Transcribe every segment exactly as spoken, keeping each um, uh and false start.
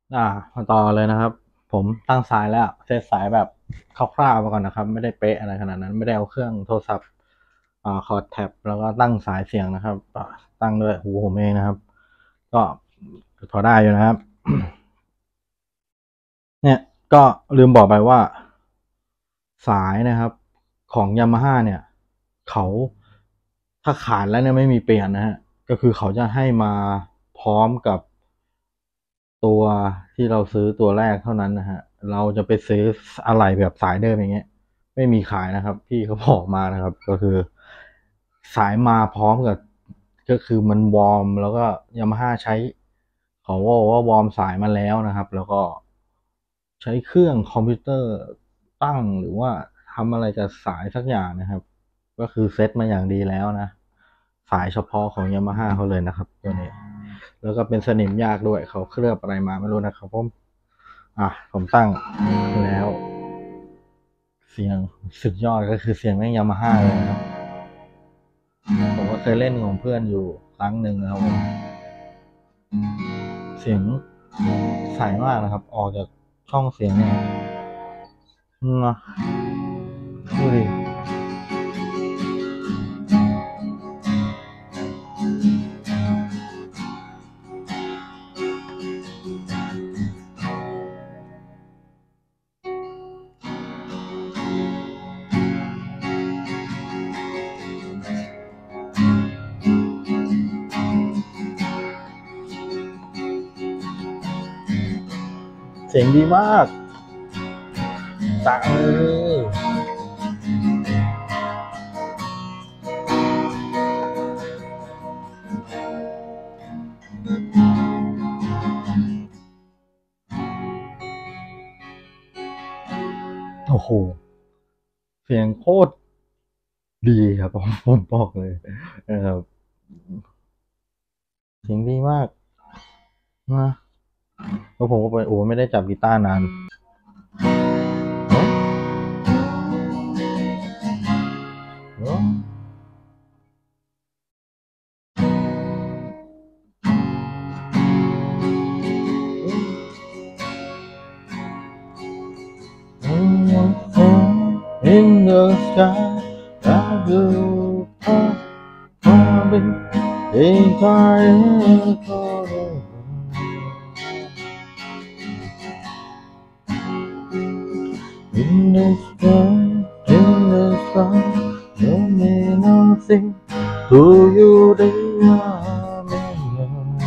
อ่ามาต่อเลยนะครับผมตั้งสายแล้วเซตสายแบบคร่าวๆมาก่อนนะครับไม่ได้เป๊ะอะไรขนาดนั้นไม่ได้เอาเครื่องโทรศัพท์อ่าคอร์ดแท็บแล้วก็ตั้งสายเสียงนะครับอ่าตั้งด้วยหูผมเองนะครับก็พอได้อยู่นะครับ เนี่ยก็ลืมบอกไปว่าสายนะครับของยามาฮ่าเนี่ยเขาถ้าขาดแล้วเนี่ยไม่มีเปลี่ยนนะฮะก็คือเขาจะให้มาพร้อมกับตัวที่เราซื้อตัวแรกเท่านั้นนะฮะเราจะไปซื้ออะไรแบบสายเดิมอย่างเงี้ยไม่มีขายนะครับพี่เขาบอกมานะครับก็คือสายมาพร้อมกับก็คือมันวอร์มแล้วก็ยามาฮ่าใช้เขาบอกว่าวอร์มสายมาแล้วนะครับแล้วก็ ใช้เครื่องคอมพิวเตอร์ตั้งหรือว่าทำอะไรกับสายสักอย่างนะครับก็คือเซตมาอย่างดีแล้วนะสายเฉพาะของ Yamaha เขาเลยนะครับตัวนี้แล้วก็เป็นสนิมยากด้วยเขาเคลือบอะไรมาไม่รู้นะครับผมอ่ะผมตั้งแล้วเสียงสุดยอดก็คือเสียงแม่ง Yamaha เลยนะครับผมก็เคยเล่นของเพื่อนอยู่ครั้งหนึ่งนะครับผมเสียงใสมากนะครับออกจากช่องเสียงเนี่ยนะดูดิ เสียงดีมากตังเลยโอ้โหเสียงโคตรดีครับผมผมบอกเลยนะครับเสียงดีมากนะแล้วผมก็ไปโอ้ไม่ได้จับกีตาร์นานเนอะเนอะ In the sky I will fly in fire forever In the sky In the sky No mean nothing to you they are meant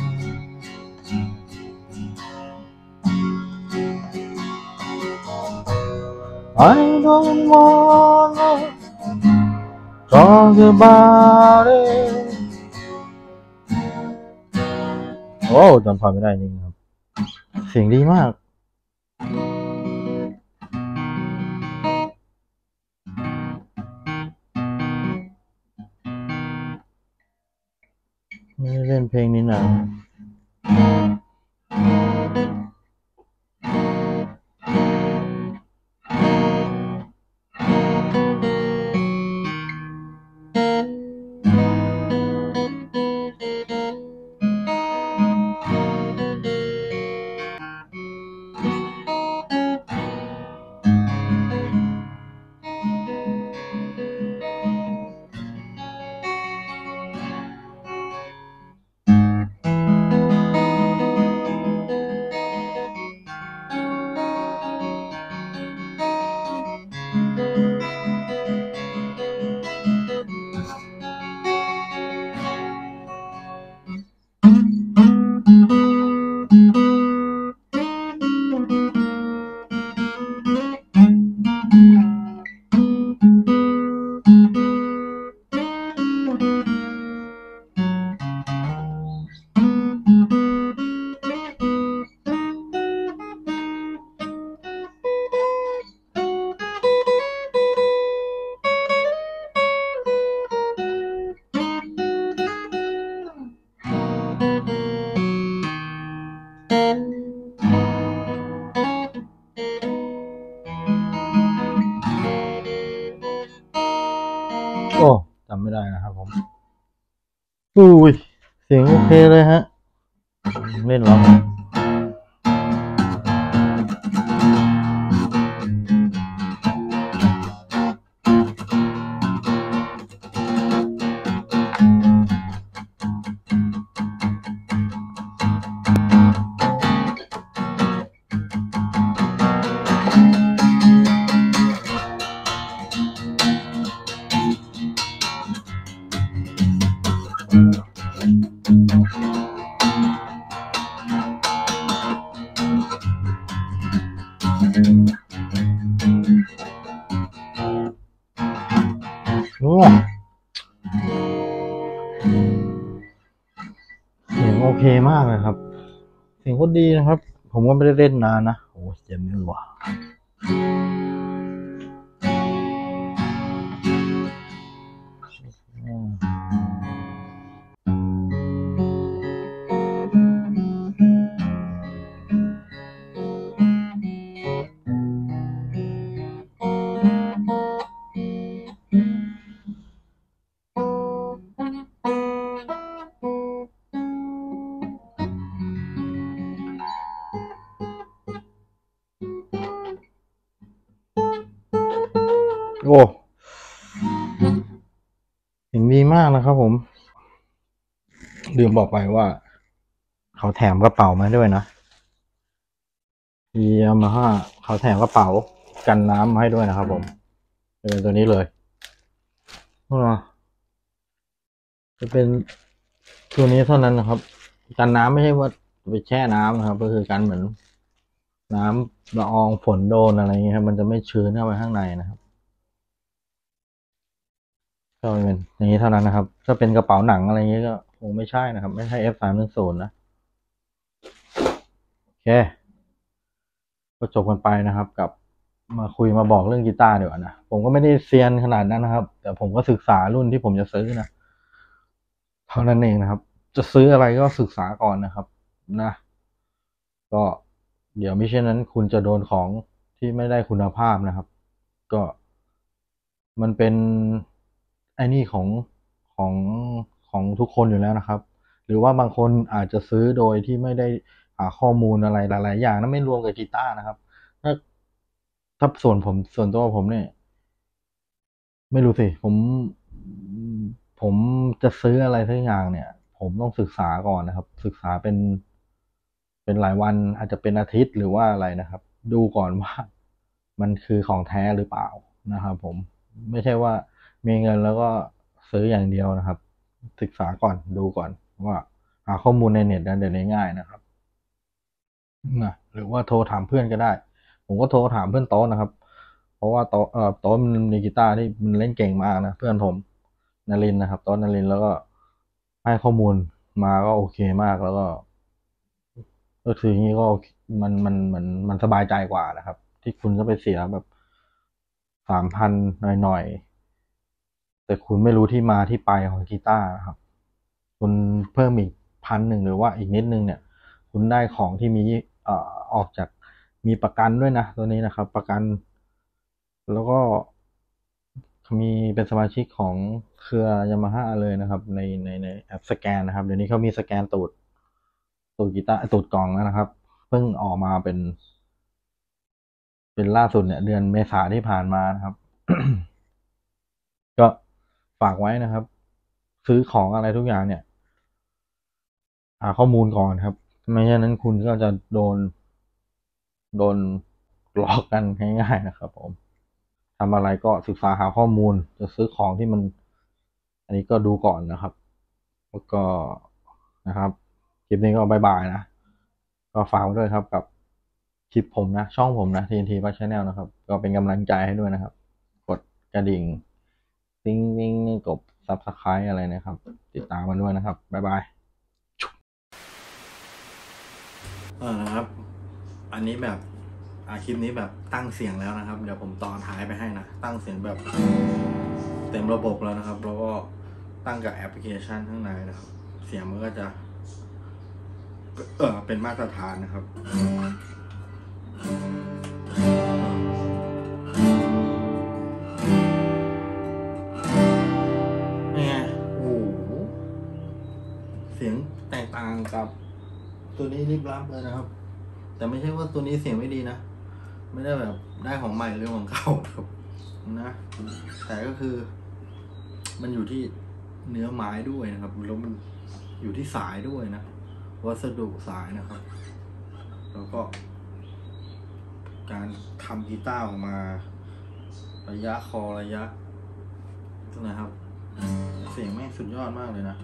I don't wanna talk about it โอ้จำพอไม่ได้จริงครับเสียงดีมากไม่ได้เล่นเพลงนี้นานโอ้จำไม่ได้นะครับผมอุ้ยเสียงโอเคเลยฮะเล่นร้องโอ้เสียงโอเคมากเลยครับเสียงก็ดีนะครับผมก็ไม่ได้เล่นนานนะโอ้เจ็บมือว่ะโอ้เสียงดีมากนะครับผมลืมบอกไปว่าเขาแถมกระเป๋ามาด้วยนะยามาฮ่าเขาแถมกระเป๋ากันน้ำมาให้ด้วยนะครับผมจะเป็นตัวนี้เลยจะเป็นตัวนี้เท่านั้นนะครับกันน้ำไม่ใช่ว่าไปแช่น้ำนะครับก็คือกันเหมือนน้ำละอองฝนโดนอะไรเงี้ยครับมันจะไม่ชื้นเข้าไปข้างในนะครับก็เป็นอย่างนี้เท่านั้นนะครับถ้าเป็นกระเป๋าหนังอะไรเงี้ยก็คงไม่ใช่นะครับไม่ใช่ เอฟ สามหนึ่งศูนย์ นะโอเคก็จบกันไปนะครับกับมาคุยมาบอกเรื่องกีตาร์ดีกว่านะผมก็ไม่ได้เซียนขนาดนั้นนะครับแต่ผมก็ศึกษารุ่นที่ผมจะซื้อนะเท่านั้นเองนะครับจะซื้ออะไรก็ศึกษาก่อนนะครับนะก็เดี๋ยวมิเช่นนั้นคุณจะโดนของที่ไม่ได้คุณภาพนะครับก็มันเป็นไอ้นี่ของของของทุกคนอยู่แล้วนะครับหรือว่าบางคนอาจจะซื้อโดยที่ไม่ได้หาข้อมูลอะไรหลายๆอย่างนั้นไม่รวมกับกีตาร์นะครับถ้าถ้าส่วนผมส่วนตัวผมเนี่ยไม่รู้สิผมผมจะซื้ออะไรสักอย่างเนี่ยผมต้องศึกษาก่อนนะครับศึกษาเป็นเป็นหลายวันอาจจะเป็นอาทิตย์หรือว่าอะไรนะครับดูก่อนว่ามันคือของแท้หรือเปล่านะครับผมไม่ใช่ว่ามีเงินแล้วก็ซื้ออย่างเดียวนะครับศึกษาก่อนดูก่อนว่าหาข้อมูลในเน็ตนั้นเดี๋ยวนี้ง่ายนะครับนะหรือว่าโทรถามเพื่อนก็ได้ผมก็โทรถามเพื่อนโต๊ะนะครับเพราะว่าโต๊ะเอ่อโต๊ะมันมีกีตาร์ที่มันเล่นเก่งมากนะเพื่อนผมนรินทร์นะครับโต๊ะนรินทร์แล้วก็ให้ข้อมูลมาก็โอเคมากแล้วก็ก็คืออย่างนี้ก็มันมันมันมันสบายใจกว่านะครับที่คุณจะไปเสียแบบสามพันหน่อยๆแต่คุณไม่รู้ที่มาที่ไปของกีตาร์นะครับคุณเพิ่มอีกพันหนึ่งหรือว่าอีกนิดนึงเนี่ยคุณได้ของที่มีเอ่อออกจากมีประกันด้วยนะตัวนี้นะครับประกันแล้วก็มีเป็นสมาชิกของเครือยามาฮ่าเลยนะครับในในในแอปสแกนนะครับเดี๋ยวนี้เขามีสแกนตูดตูดกีตาร์ตูดกล่องแล้วนะครับเพิ่งออกมาเป็นเป็นล่าสุดเนี่ยเดือนเมษาที่ผ่านมานะครับ ก็ฝากไว้นะครับ ซื้อของอะไรทุกอย่างเนี่ยหาข้อมูลก่อนครับไม่ฉะนั้นคุณก็จะโดนโดนหลอกกันง่ายๆนะครับผมทำอะไรก็ศึกษาหาข้อมูลจะซื้อของที่มันอันนี้ก็ดูก่อนนะครับแล้วก็นะครับคลิปนี้ก็บายบายนะก็ฝากไว้ด้วยครับกับคลิปผมนะช่องผมนะ ที เอ็น ที Bus Channel นะครับก็เป็นกำลังใจให้ด้วยนะครับกดกระดิ่งติ้งติ้งกด Subscribe อะไรนะครับติดตามกันด้วยนะครับบายบายเออนะครับอันนี้แบบอ่าคลิปนี้แบบตั้งเสียงแล้วนะครับเดี๋ยวผมต่อท้ายไปให้นะตั้งเสียงแบบเต็มระบบแล้วนะครับแล้วก็ตั้งกับแอปพลิเคชันข้างในนะครับเสียงมันก็จะเออเป็นมาตรฐานนะครับนี่ไงโอ้โหเสียงแตกต่างกับตัวนี้ริบลับเลยนะครับแต่ไม่ใช่ว่าตัวนี้เสียงไม่ดีนะไม่ได้แบบได้ของใหม่หรือของเก่าครับนะแต่ก็คือมันอยู่ที่เนื้อไม้ด้วยนะครับแล้วมันอยู่ที่สายด้วยนะวัสดุสายนะครับแล้วก็การทำกีตาร์ออกมาระยะคอระยะนะครับเสียงแม่งสุดยอดมากเลยนะ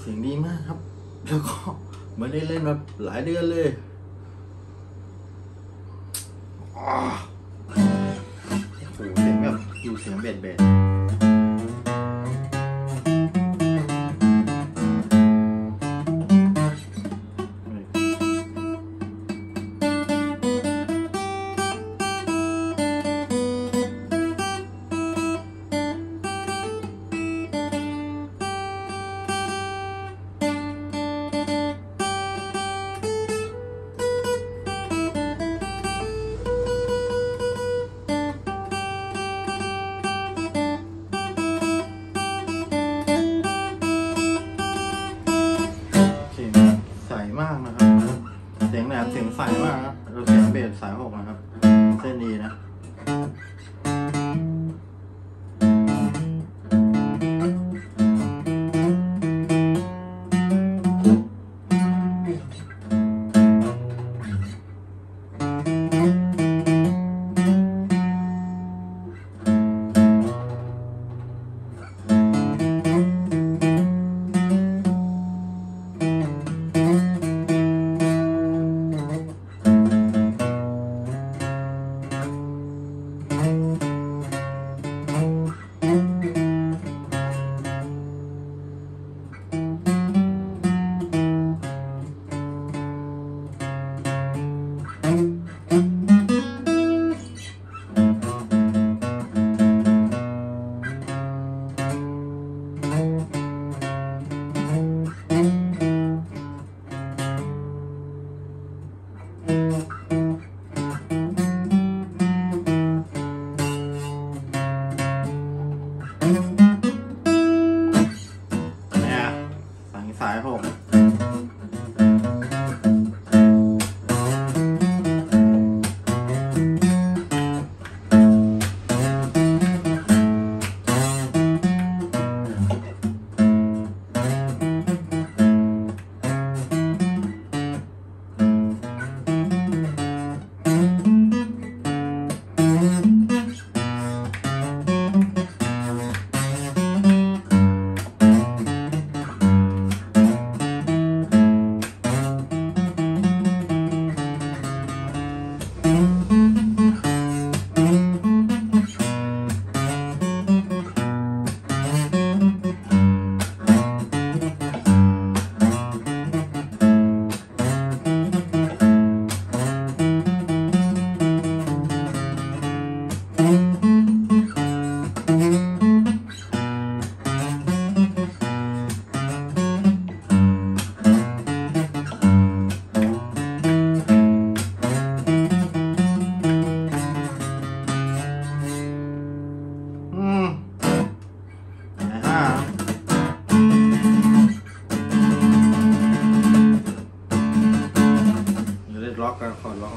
สียงดีมากครับแล้วก็ไม่ได้เล่นมาหลายเดือนเลยโอ้โหเสียงแบบอยู่เสียงเบสเบสมากนะครับเสียงแหลมเสียงใสมากครับเราเสียงเบสสายหกนะครับเส้นดีนะสายหกล็อกกันคอร์ดล็อก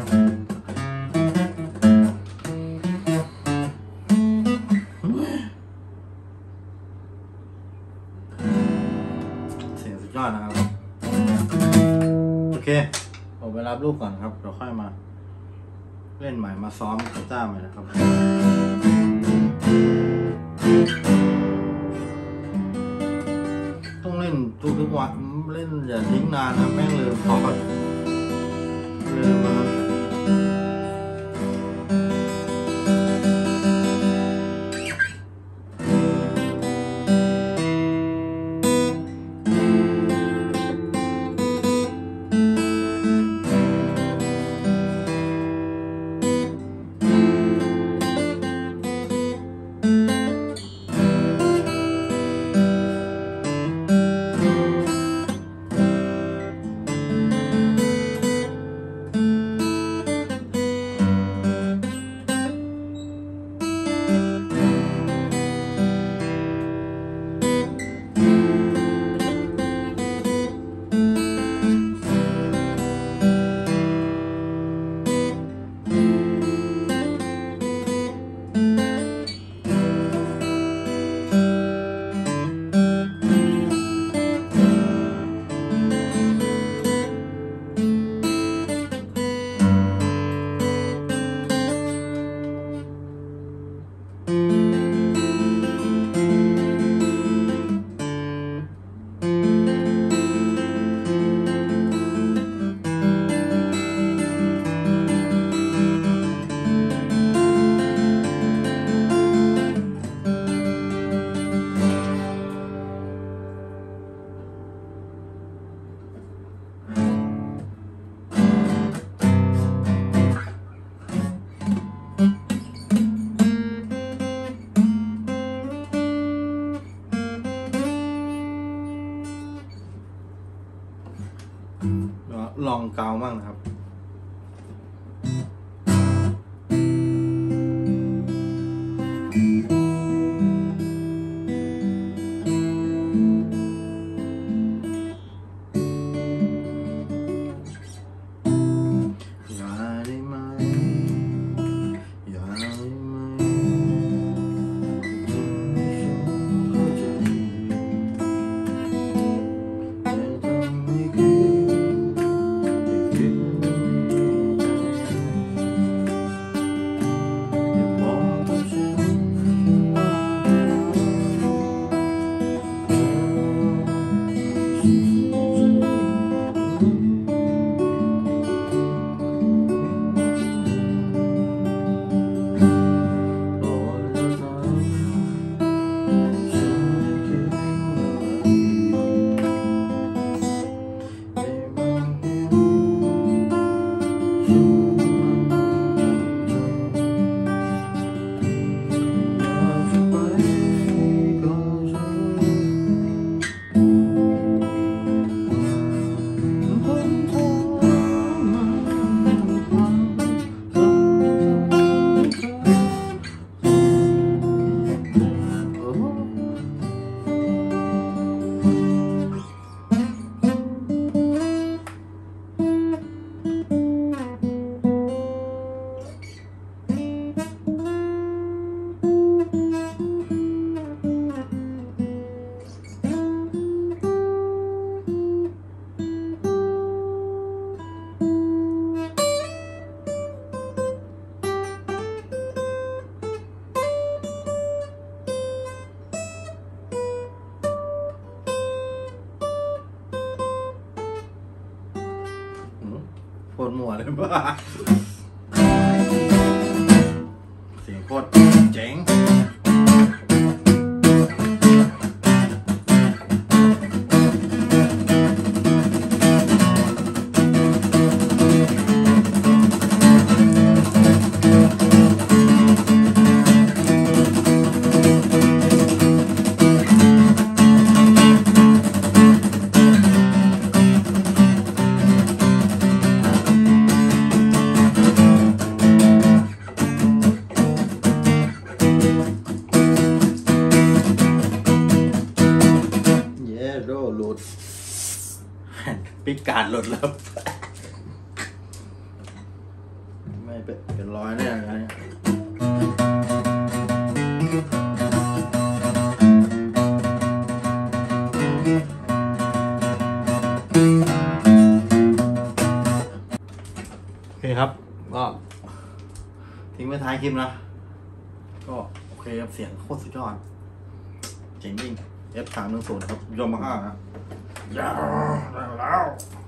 เสียงสุดยอดนะครับโอเคผมไปรับลูกก่อนครับเราค่อยมาเล่นใหม่มาซ้อมกีตาร์ใหม่นะครับต้องเล่นทุกๆวันเล่นอย่าทิ้งนานนะแม่งลืมพอลืมมาลองเกาบ้างนะครับโคตรมั่วเลยบ้าเสียงโคตรเจ๋ง ปิกการหลุดแล้วเป็นเป็นรอยแน่เลยเนี่ยโอเคครับก็ทิ้งไว้ท้ายคลิปนะก็โอเคครับเสียงโคตรสุดยอดเจ๋งจริง เอฟ สามหนึ่งศูนย์ ครับยามาฮ่านะยาวได้แล้ว